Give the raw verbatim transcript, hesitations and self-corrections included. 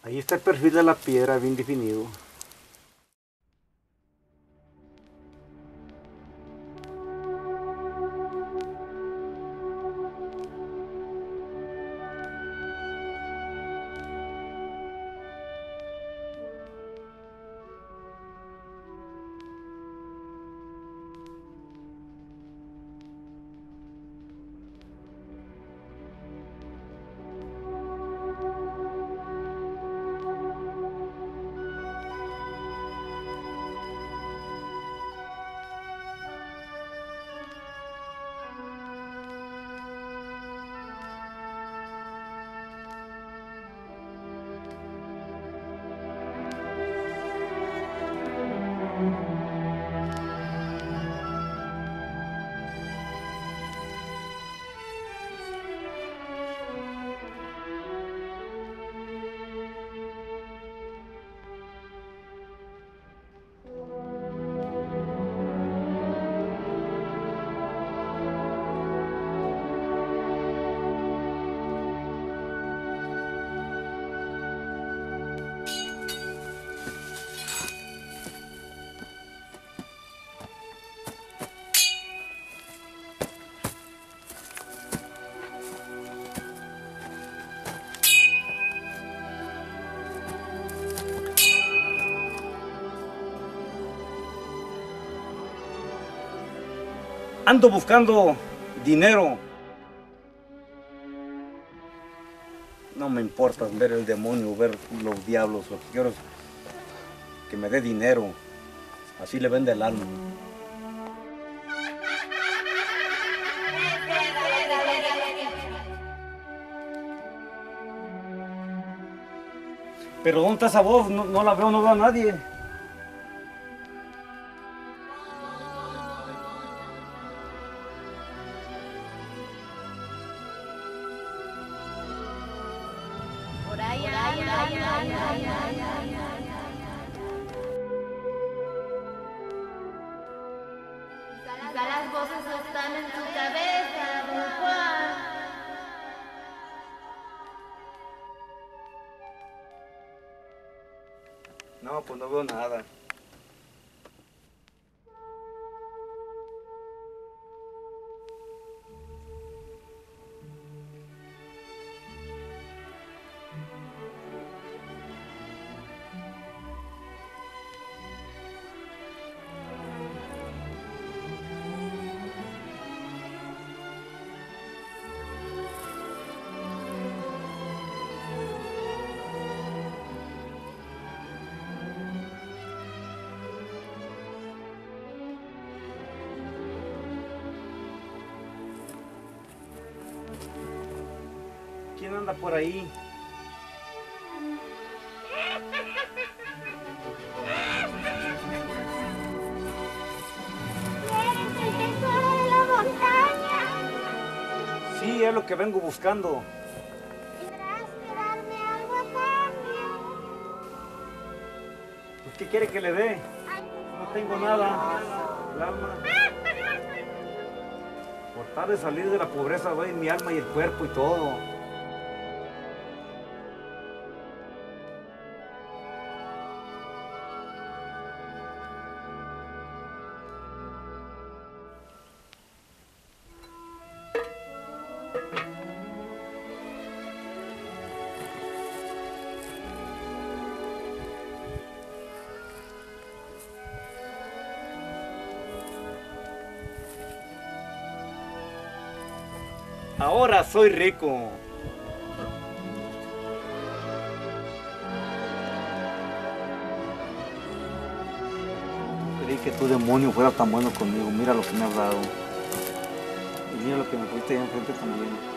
Ahí está el perfil de la piedra bien definido. Ando buscando dinero. No me importa ver el demonio, ver los diablos. Lo que quiero es que me dé dinero. Así le vende el alma. Pero ¿dónde está esa voz? No, no la veo, no veo a nadie. Por ahí, ay, ay, ay, ay, ay, ay, ay. Quizá las voces están en tu cabeza, don Juan. No, pues no veo nada. ¿Quién anda por ahí? ¿Quieres el tesoro de la montaña? Sí, es lo que vengo buscando. ¿Tendrás que darme algo a cambio? Pues, ¿qué quiere que le dé? No tengo nada. El alma. Por tal de salir de la pobreza, doy mi alma y el cuerpo y todo. Ahora soy rico. Creí que tu demonio fuera tan bueno conmigo. Mira lo que me has dado. Y mira lo que me fuiste ahí enfrente también.